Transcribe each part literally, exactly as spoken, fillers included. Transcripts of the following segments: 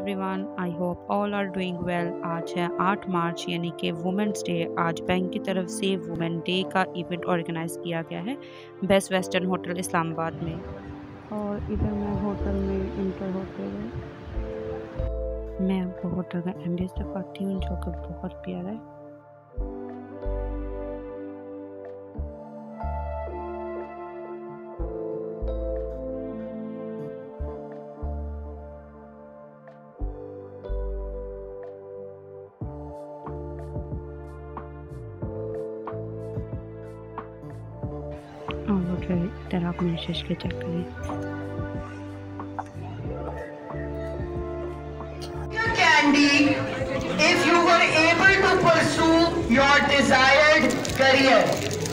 Everyone, I hope all are doing well. आज है आठ मार्च यानी कि वुमेंस डे। आज बैंक की तरफ से वुमेन डे का इवेंट ऑर्गेनाइज किया गया है बेस्ट वेस्टर्न होटल इस्लामाबाद में। और इधर मैं होटल में इंटर होते हुए मैं आपको होटल का एम्बियंस दिखाती हूँ जो कि बहुत प्यारा है। और इधर आप मेरे शीश के चेक करें। Candy, if you were able to pursue your desired career,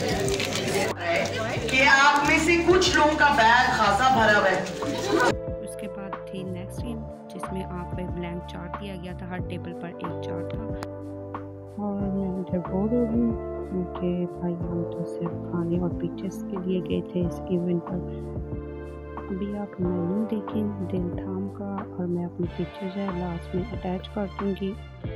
कि आप में से कुछ लोगों का बैग खासा भरा हुआ है। उसके बाद थी नेक्स्ट गेम जिसमें आपको एक ब्लैंक चार्ट दिया गया था, हर टेबल पर एक चार्ट था। और मैं मुझे बोर हो गई क्योंकि भाई हम तो सिर्फ खाने और पिक्चर्स के लिए गए थे इस इवेंट पर। अभी आप मेन्यू देखें दिल थाम का, और मैं अपनी पिक्चर जो है लास्ट में अटैच कर दूँगी।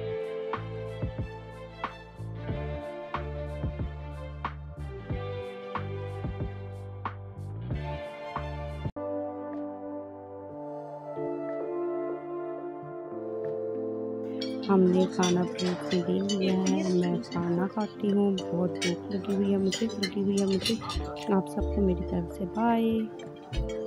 हमने खाना प्लेट से ले लिया है, मैं खाना खाती हूँ, बहुत भूख लगी हुई है मुझे लगी हुई है मुझे आप सबको मेरी तरफ से बाय।